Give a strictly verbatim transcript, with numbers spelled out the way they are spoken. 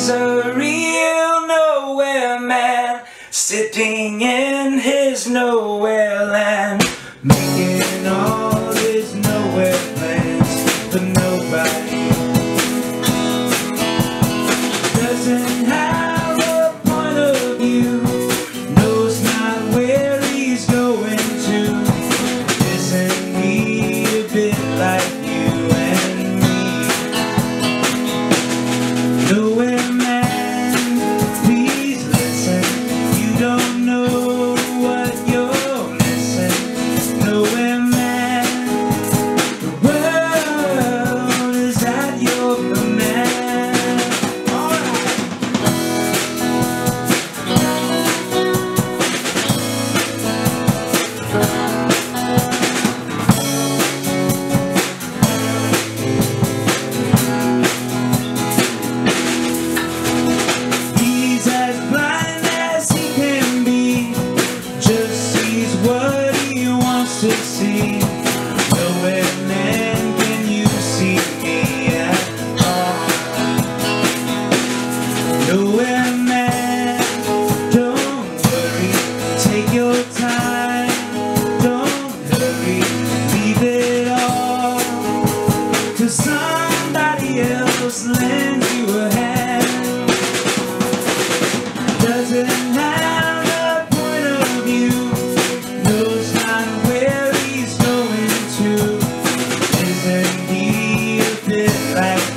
He's a real nowhere man, sitting in his nowhere land, making all his nowhere plans for nobody. Doesn't have a point of view, knows not where he's going to. Isn't he a bit like you and me? Nowhere man, please listen. You don't know what you're missing. Nowhere man, the world is at your command. He's as blind as he can be, just sees what he wants to see. Nowhere man can you see me at all. Nowhere man, don't worry, take your time, don't hurry, leave it all to somebody else, lend you a hand. Doesn't have a point of view, knows not where he's going to. Isn't he a bit like